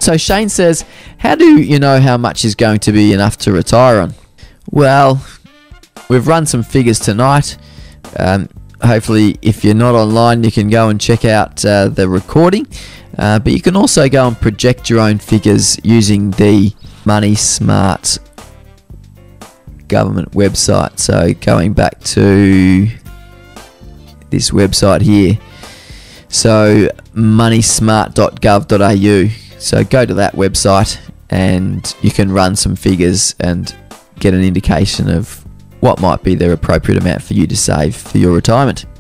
So Shane says, how do you know how much is going to be enough to retire on? Well, we've run some figures tonight. Hopefully, if you're not online, you can go and check out the recording. But you can also go and project your own figures using the Money Smart government website. So going back to this website here, so moneysmart.gov.au. So go to that website and you can run some figures and get an indication of what might be the appropriate amount for you to save for your retirement.